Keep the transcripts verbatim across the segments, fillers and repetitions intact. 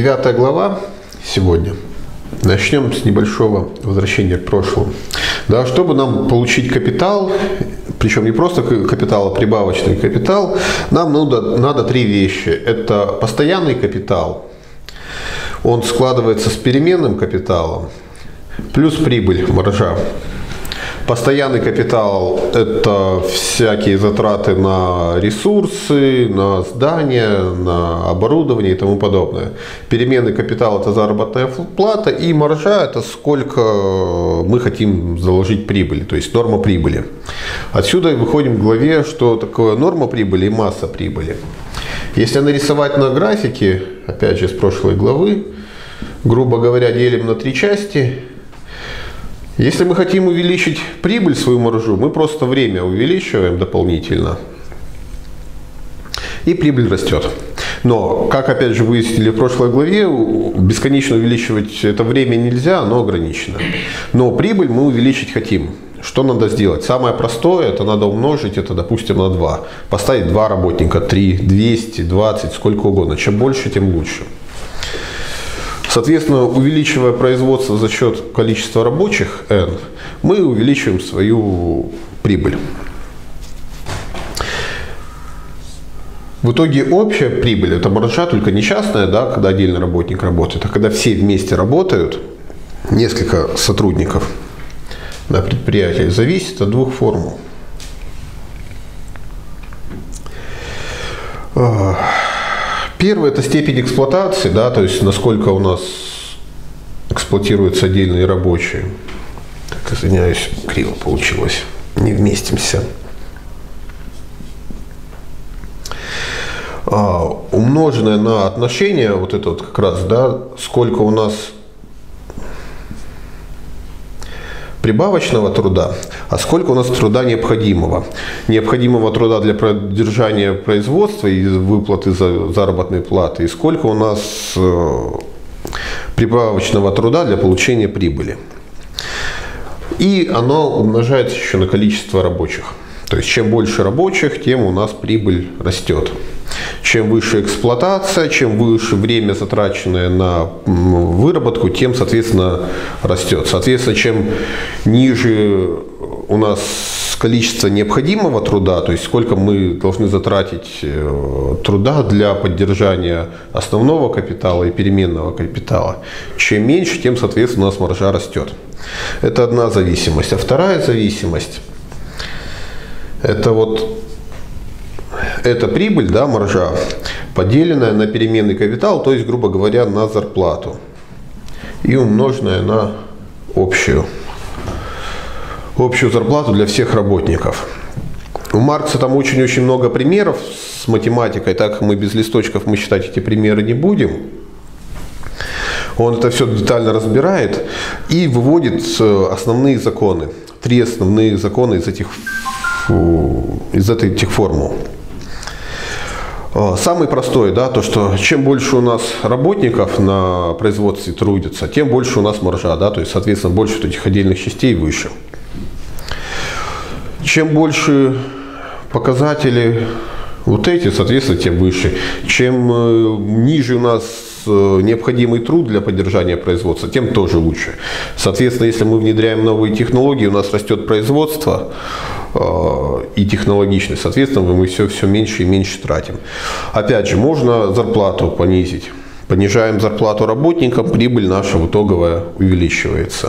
Девятая глава сегодня. Начнем с небольшого возвращения к прошлому. Да, чтобы нам получить капитал, причем не просто капитал, а прибавочный капитал, нам надо, надо три вещи. Это постоянный капитал, он складывается с переменным капиталом, плюс прибыль, маржа. Постоянный капитал – это всякие затраты на ресурсы, на здания, на оборудование и тому подобное. Переменный капитал – это заработная плата, и маржа – это сколько мы хотим заложить прибыли, то есть норма прибыли. Отсюда выходим к главе, что такое норма прибыли и масса прибыли. Если нарисовать на графике, опять же, с прошлой главы, грубо говоря, делим на три части. Если мы хотим увеличить прибыль, свою маржу, мы просто время увеличиваем дополнительно, и прибыль растет. Но, как опять же выяснили в прошлой главе, бесконечно увеличивать это время нельзя, оно ограничено. Но прибыль мы увеличить хотим. Что надо сделать? Самое простое, это надо умножить это, допустим, на два. Поставить два работника, три, двести, двадцать, сколько угодно. Чем больше, тем лучше. Соответственно, увеличивая производство за счет количества рабочих N, мы увеличиваем свою прибыль. В итоге общая прибыль – это маржа, только не частная, да, когда отдельный работник работает, а когда все вместе работают, несколько сотрудников на предприятии, зависит от двух формул. Первое – это степень эксплуатации, да, то есть насколько у нас эксплуатируются отдельные рабочие. Так, извиняюсь, криво получилось, не вместимся. А, умноженное на отношение, вот это вот как раз, да, сколько у нас прибавочного труда, а сколько у нас труда необходимого. Необходимого труда для поддержания производства и выплаты за заработной платы, и сколько у нас э, прибавочного труда для получения прибыли. И оно умножается еще на количество рабочих. То есть, чем больше рабочих, тем у нас прибыль растет. Чем выше эксплуатация, чем выше время, затраченное на выработку, тем, соответственно, растет. Соответственно, чем ниже у нас количество необходимого труда, то есть сколько мы должны затратить труда для поддержания основного капитала и переменного капитала, чем меньше, тем, соответственно, у нас маржа растет. Это одна зависимость. А вторая зависимость – это вот это прибыль, да, маржа, поделенная на переменный капитал, то есть, грубо говоря, на зарплату, и умноженная на общую, общую зарплату для всех работников. У Маркса там очень-очень много примеров с математикой, так как мы без листочков мы считать эти примеры не будем. Он это все детально разбирает и выводит основные законы, три основные закона из этих, из этих формул. Самый простой, да, то, что чем больше у нас работников на производстве трудится, тем больше у нас маржа, да, то есть, соответственно, больше вот этих отдельных частей выше. Чем больше показатели вот эти, соответственно, тем выше. Чем ниже у нас необходимый труд для поддержания производства, тем тоже лучше. Соответственно, если мы внедряем новые технологии, у нас растет производство и технологичность, соответственно, мы все, все меньше и меньше тратим. Опять же, можно зарплату понизить. Понижаем зарплату работникам, прибыль наша итоговая увеличивается.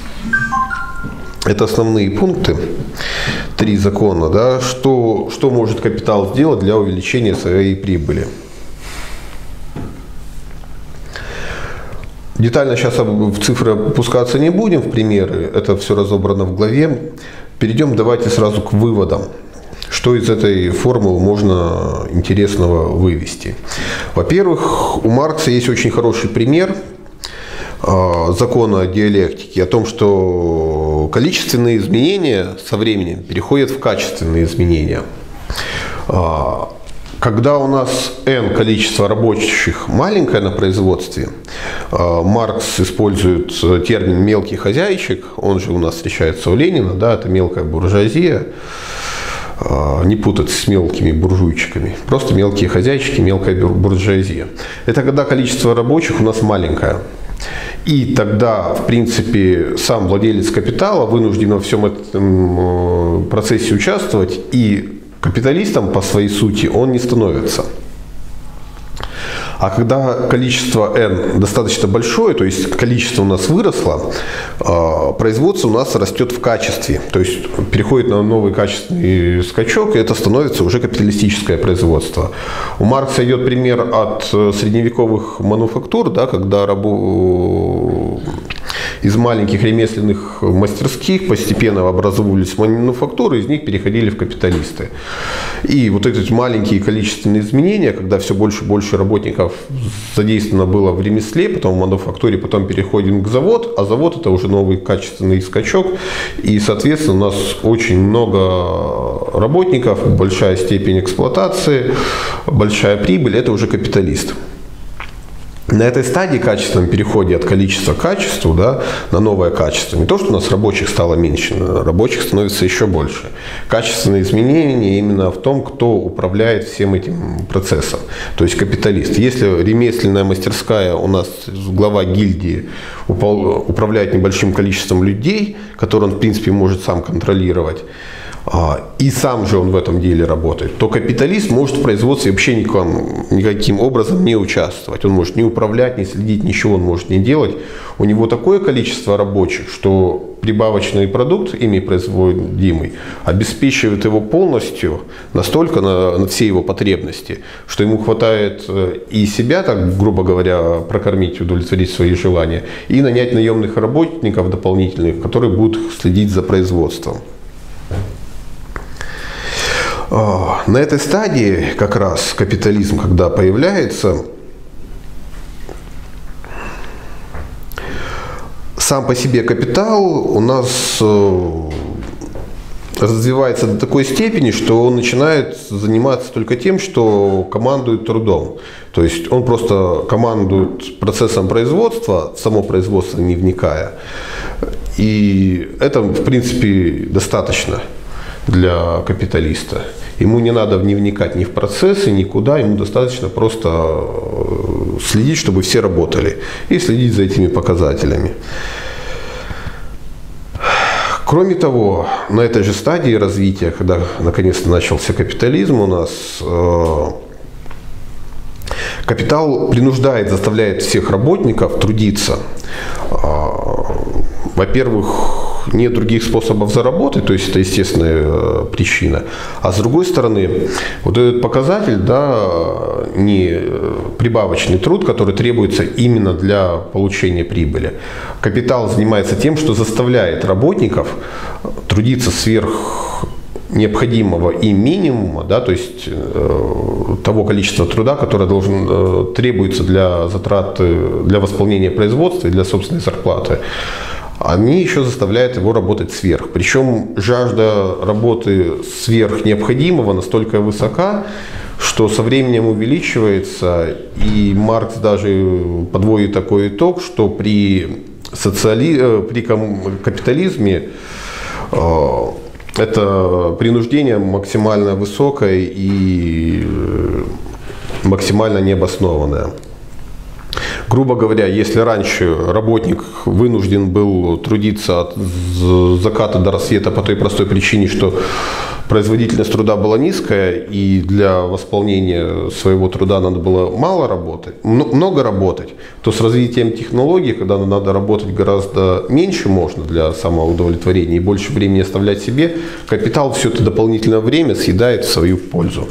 Это основные пункты, три закона, да, что, что может капитал сделать для увеличения своей прибыли. Детально сейчас в цифры опускаться не будем, в примеры, это все разобрано в главе. Перейдем давайте сразу к выводам, что из этой формулы можно интересного вывести. Во-первых, у Маркса есть очень хороший пример закона диалектики о том, что количественные изменения со временем переходят в качественные изменения. Когда у нас N количество рабочих маленькое на производстве, Маркс использует термин «мелкий хозяйчик», он же у нас встречается у Ленина, да, это мелкая буржуазия. Не путать с мелкими буржуйчиками. Просто мелкие хозяйчики, мелкая буржуазия. Это когда количество рабочих у нас маленькое. И тогда, в принципе, сам владелец капитала вынужден во всем этом процессе участвовать, и капиталистом по своей сути он не становится. А когда количество N достаточно большое, то есть количество у нас выросло, производство у нас растет в качестве. То есть переходит на новый качественный скачок, и это становится уже капиталистическое производство. У Маркса идет пример от средневековых мануфактур, да, когда рабо... из маленьких ремесленных мастерских постепенно образовывались мануфактуры, из них переходили в капиталисты. И вот эти маленькие количественные изменения, когда все больше и больше работников задействовано было в ремесле, потом в мануфактуре, потом переходим к заводу, а завод это уже новый качественный скачок. И, соответственно, у нас очень много работников, большая степень эксплуатации, большая прибыль, это уже капиталист. На этой стадии качественном переходе от количества к качеству, да, на новое качество, не то, что у нас рабочих стало меньше, рабочих становится еще больше. Качественные изменения именно в том, кто управляет всем этим процессом, то есть капиталист. Если ремесленная мастерская, у нас глава гильдии управляет небольшим количеством людей, которые он в принципе может сам контролировать, и сам же он в этом деле работает, то капиталист может в производстве вообще никаким, никаким образом не участвовать. Он может не управлять, не следить, ничего он может не делать. У него такое количество рабочих, что прибавочный продукт, ими производимый, обеспечивает его полностью настолько на, на все его потребности, что ему хватает и себя, так грубо говоря, прокормить, удовлетворить свои желания, и нанять наемных работников дополнительных, которые будут следить за производством. На этой стадии как раз капитализм, когда появляется, сам по себе капитал у нас развивается до такой степени, что он начинает заниматься только тем, что командует трудом. То есть он просто командует процессом производства, в само производство не вникая. И это, в принципе, достаточно для капиталиста. Ему не надо не вникать ни в процессы, никуда, ему достаточно просто следить, чтобы все работали, и следить за этими показателями. Кроме того, на этой же стадии развития, когда наконец-то начался капитализм у нас, капитал принуждает, заставляет всех работников трудиться. Во-первых, нет других способов заработать, то есть это естественная причина. А с другой стороны, вот этот показатель, да, не прибавочный труд, который требуется именно для получения прибыли. Капитал занимается тем, что заставляет работников трудиться сверх необходимого и минимума, да, то есть э, того количества труда, которое должен, э, требуется для затрат, для восполнения производства и для собственной зарплаты. Они еще заставляют его работать сверх. Причем жажда работы сверх необходимого настолько высока, что со временем увеличивается. И Маркс даже подводит такой итог, что при, социали... при капитализме это принуждение максимально высокое и максимально необоснованное. Грубо говоря, если раньше работник вынужден был трудиться от заката до рассвета по той простой причине, что производительность труда была низкая, и для восполнения своего труда надо было мало работать, много работать, то с развитием технологий, когда надо работать гораздо меньше можно для самоудовлетворения и больше времени оставлять себе, капитал все это дополнительное время съедает в свою пользу.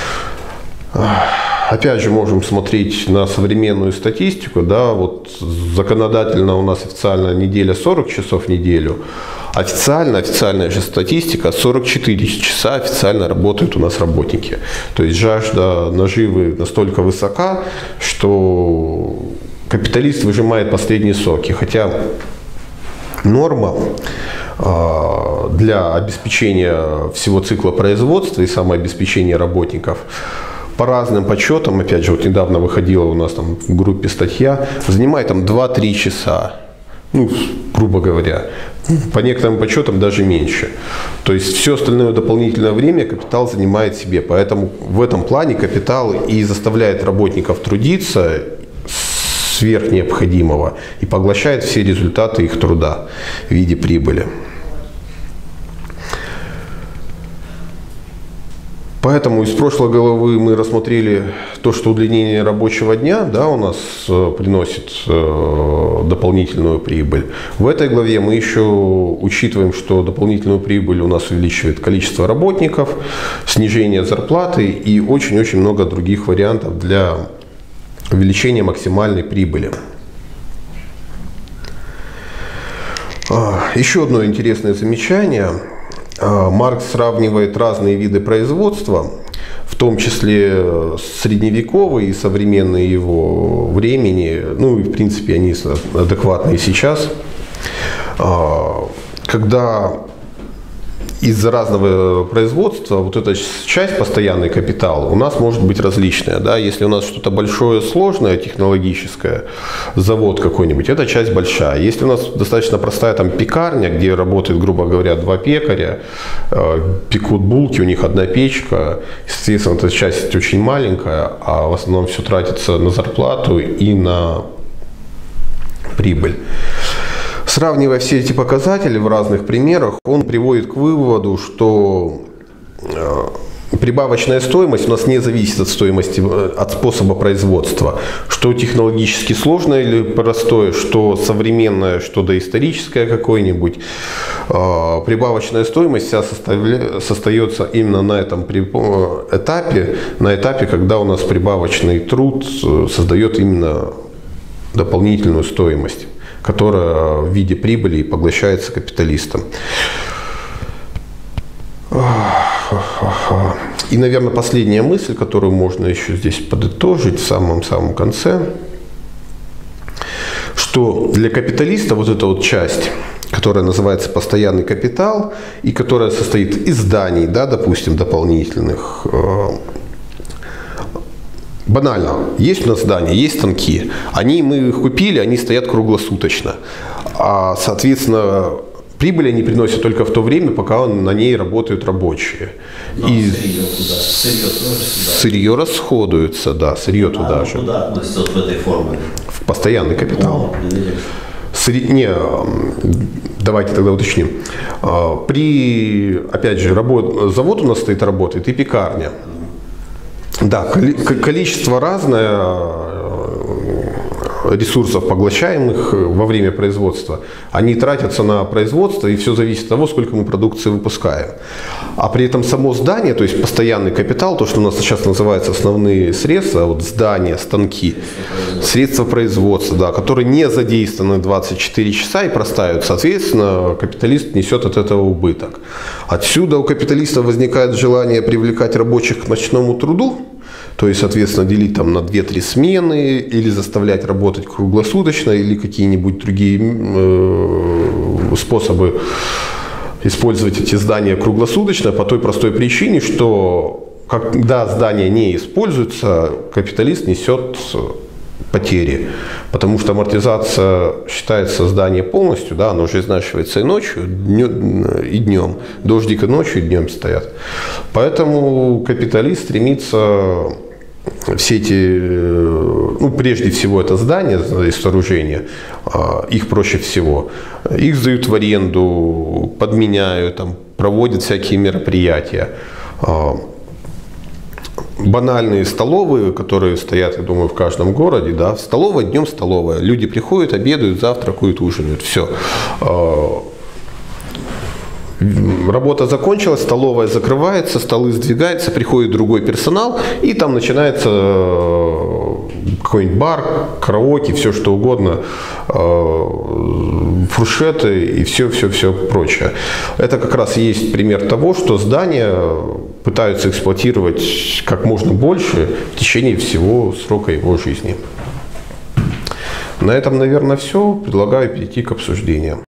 Опять же, можем смотреть на современную статистику, да, вот законодательно у нас официальная неделя сорок часов в неделю, официально, официальная же статистика сорок четыре часа официально работают у нас работники. То есть жажда наживы настолько высока, что капиталист выжимает последние соки, хотя норма для обеспечения всего цикла производства и самообеспечения работников по разным подсчетам, опять же, вот недавно выходила у нас там в группе статья, занимает там два-три часа. ну, грубо говоря. По некоторым подсчетам даже меньше. То есть все остальное дополнительное время капитал занимает себе. Поэтому в этом плане капитал и заставляет работников трудиться сверх необходимого и поглощает все результаты их труда в виде прибыли. Поэтому из прошлой главы мы рассмотрели то, что удлинение рабочего дня, да, у нас э, приносит э, дополнительную прибыль. В этой главе мы еще учитываем, что дополнительную прибыль у нас увеличивает количество работников, снижение зарплаты и очень-очень много других вариантов для увеличения максимальной прибыли. Еще одно интересное замечание. Маркс сравнивает разные виды производства, в том числе средневековые и современные его времени, ну и в принципе они адекватны и сейчас, когда из-за разного производства вот эта часть, постоянный капитал, у нас может быть различная. Да? Если у нас что-то большое, сложное, технологическое, завод какой-нибудь, эта часть большая. Если у нас достаточно простая там пекарня, где работает, грубо говоря, два пекаря, э, пекут булки, у них одна печка, естественно, эта часть очень маленькая, а в основном все тратится на зарплату и на прибыль. Сравнивая все эти показатели в разных примерах, он приводит к выводу, что прибавочная стоимость у нас не зависит от стоимости, от способа производства. Что технологически сложное или простое, что современное, что доисторическое какое-нибудь. Прибавочная стоимость вся состоится именно на этом этапе, на этапе, когда у нас прибавочный труд создает именно дополнительную стоимость, которая в виде прибыли поглощается капиталистом. И, наверное, последняя мысль, которую можно еще здесь подытожить в самом-самом конце, что для капиталиста вот эта вот часть, которая называется постоянный капитал, и которая состоит из зданий, да, допустим, дополнительных, банально, есть у нас здания, есть станки, они, мы их купили, они стоят круглосуточно, а, соответственно, прибыль они приносят только в то время, пока на ней работают рабочие. Но и сырье, сырье, сырье расходуется, да, сырье а туда же. Куда относится вот в этой форме? В постоянный капитал. Сырье, не, давайте тогда уточним. При, опять же, работ, завод у нас стоит, работает, и пекарня. Да, количество разное ресурсов, поглощаемых во время производства, они тратятся на производство, и все зависит от того, сколько мы продукции выпускаем. А при этом само здание, то есть постоянный капитал, то, что у нас сейчас называется основные средства, вот здания, станки, средства производства, да, которые не задействованы двадцать четыре часа и простаивают, соответственно, капиталист несет от этого убыток. Отсюда у капиталиста возникает желание привлекать рабочих к ночному труду, то есть, соответственно, делить там на две-три смены, или заставлять работать круглосуточно, или какие-нибудь другие э, способы использовать эти здания круглосуточно, по той простой причине, что когда здание не используется, капиталист несет потери, потому что амортизация считается здание полностью, да, оно уже изнашивается и ночью, и днем, дождик и ночью, и днем стоят. Поэтому капиталист стремится все эти, ну, прежде всего это здания и сооружения, их проще всего, их сдают в аренду, подменяют, там, проводят всякие мероприятия. Банальные столовые, которые стоят, я думаю, в каждом городе, да, столовая, днем столовая. Люди приходят, обедают, завтракают, ужинают, все. Работа закончилась, столовая закрывается, столы сдвигаются, приходит другой персонал, и там начинается какой-нибудь бар, караоке, все что угодно, фуршеты и все-все-все прочее. Это как раз и есть пример того, что здания пытаются эксплуатировать как можно больше в течение всего срока его жизни. На этом, наверное, все. Предлагаю перейти к обсуждению.